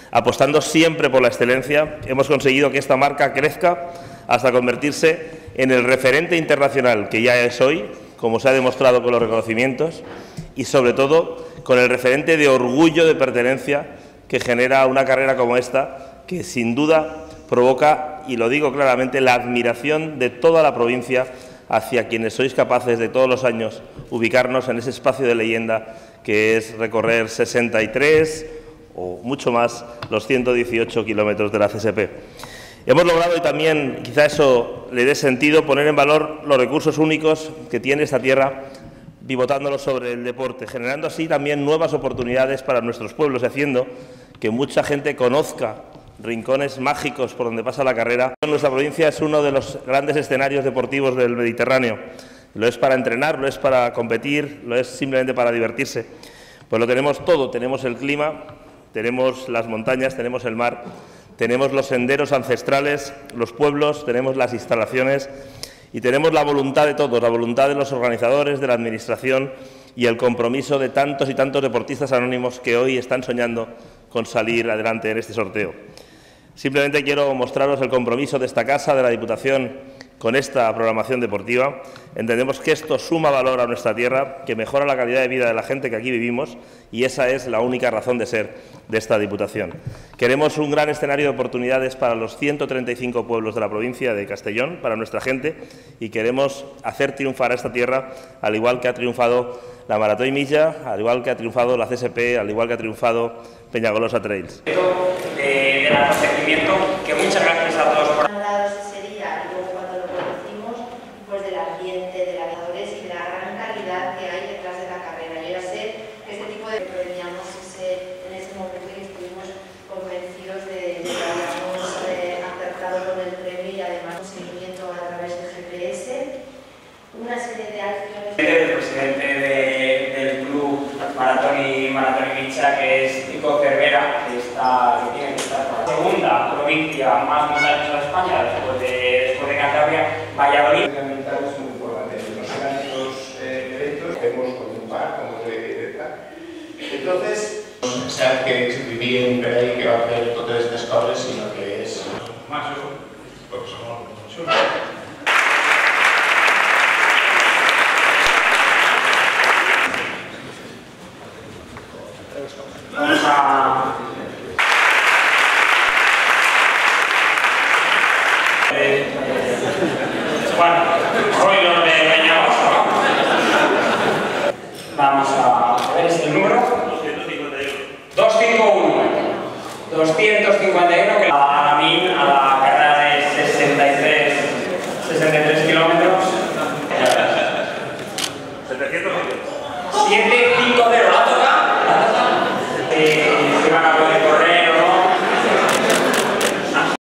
Apostando siempre por la excelencia, hemos conseguido que esta marca crezca hasta convertirse en el referente internacional que ya es hoy, como se ha demostrado con los reconocimientos, y sobre todo con el referente de orgullo de pertenencia que genera una carrera como esta, que sin duda provoca, y lo digo claramente, la admiración de toda la provincia hacia quienes sois capaces de todos los años ubicarnos en ese espacio de leyenda que es recorrer 63 o mucho más los 118 kilómetros de la CSP. Hemos logrado, y también quizá eso le dé sentido, poner en valor los recursos únicos que tiene esta tierra, pivotándolos sobre el deporte, generando así también nuevas oportunidades para nuestros pueblos y haciendo que mucha gente conozca rincones mágicos por donde pasa la carrera. Nuestra provincia es uno de los grandes escenarios deportivos del Mediterráneo. Lo es para entrenar, lo es para competir, lo es simplemente para divertirse. Pues lo tenemos todo, tenemos el clima, tenemos las montañas, tenemos el mar, tenemos los senderos ancestrales, los pueblos, tenemos las instalaciones y tenemos la voluntad de todos, la voluntad de los organizadores, de la Administración y el compromiso de tantos y tantos deportistas anónimos que hoy están soñando con salir adelante en este sorteo. Simplemente quiero mostraros el compromiso de esta Casa, de la Diputación, con esta programación deportiva. Entendemos que esto suma valor a nuestra tierra, que mejora la calidad de vida de la gente que aquí vivimos y esa es la única razón de ser de esta Diputación. Queremos un gran escenario de oportunidades para los 135 pueblos de la provincia de Castellón, para nuestra gente, y queremos hacer triunfar a esta tierra, al igual que ha triunfado la Marató y Milla, al igual que ha triunfado la CSP, al igual que ha triunfado Peñagolosa Trails. Del abastecimiento, que muchas gracias a todos por... El presidente del club Maratón y Milla, que es Nico Cervera, que tiene que estar por la segunda provincia más montañosa de España, después de Cantabria, Valladolid. Es muy importante. No serán estos eventos, hacemos con un par, como de directa. Entonces, pensar que es vivir un rey que va a hacer totes estas coses, sino que és... Porque somos Vamos a... bueno, hoy los de Peñagolosa, ¿no? Vamos a ver el número. 251. 251, que a mí, a la carrera de 63 kilómetros. 700 7